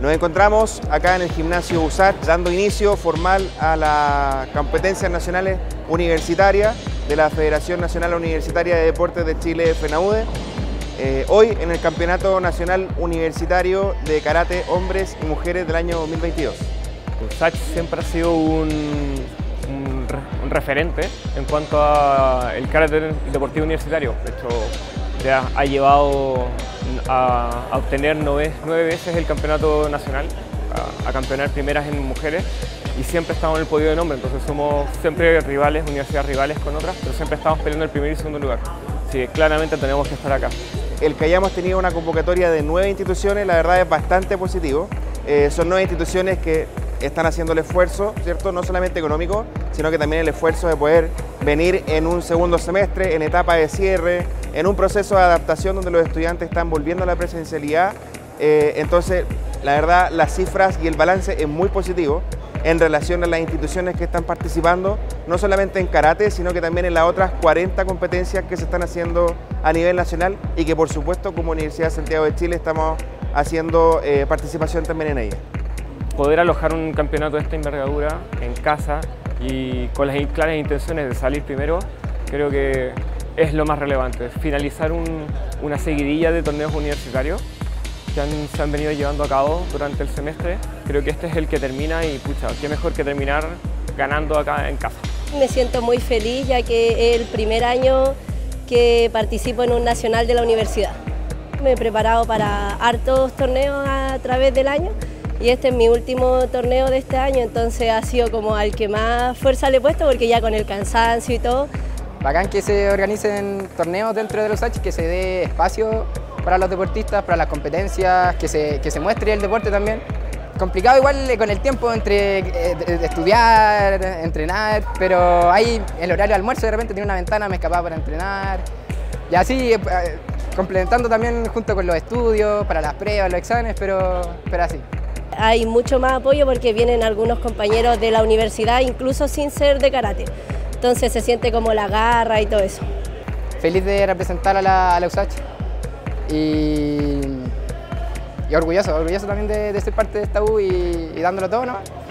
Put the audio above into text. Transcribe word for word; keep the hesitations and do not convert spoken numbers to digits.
Nos encontramos acá en el gimnasio U S A C dando inicio formal a las competencias nacionales universitarias de la Federación Nacional Universitaria de Deportes de Chile, FENAUDE. Eh, hoy en el Campeonato Nacional Universitario de Karate Hombres y Mujeres del año dos mil veintidós. U S A C siempre ha sido un, un, un referente en cuanto al karate deportivo universitario. De hecho, ya ha llevado a, a obtener nueve, nueve veces el campeonato nacional, a, a campeonar primeras en mujeres, y siempre estamos en el podio de nombre. Entonces somos siempre rivales, universidades rivales con otras, pero siempre estamos peleando el primer y segundo lugar. Así que claramente tenemos que estar acá. El que hayamos tenido una convocatoria de nueve instituciones, la verdad es bastante positivo. Eh, son nueve instituciones que están haciendo el esfuerzo, ¿cierto? No solamente económico, sino que también el esfuerzo de poder venir en un segundo semestre, en etapa de cierre, en un proceso de adaptación donde los estudiantes están volviendo a la presencialidad. Eh, entonces, la verdad, las cifras y el balance es muy positivo en relación a las instituciones que están participando, no solamente en karate, sino que también en las otras cuarenta competencias que se están haciendo a nivel nacional y que, por supuesto, como Universidad de Santiago de Chile estamos haciendo eh, participación también en ellas. Poder alojar un campeonato de esta envergadura en casa y con las claras intenciones de salir primero, creo que es lo más relevante. Finalizar un, una seguidilla de torneos universitarios que han, se han venido llevando a cabo durante el semestre. Creo que este es el que termina y pucha, qué mejor que terminar ganando acá en casa. Me siento muy feliz ya que es el primer año que participo en un nacional de la universidad. Me he preparado para hartos torneos a través del año y este es mi último torneo de este año, entonces ha sido como al que más fuerza le he puesto porque ya con el cansancio y todo. Bacán que se organicen torneos dentro de los U S A C, que se dé espacio para los deportistas, para las competencias, que se, que se muestre el deporte también. Complicado igual con el tiempo entre eh, estudiar, entrenar, pero ahí el horario de almuerzo de repente tiene una ventana, me escapaba para entrenar. Y así, eh, complementando también junto con los estudios, para las pruebas, los exámenes, pero, pero así. Hay mucho más apoyo porque vienen algunos compañeros de la universidad, incluso sin ser de karate. Entonces se siente como la garra y todo eso. Feliz de representar a la, a la U S A C y, y orgulloso, orgulloso también de, de ser parte de esta U y, y dándolo todo, ¿no?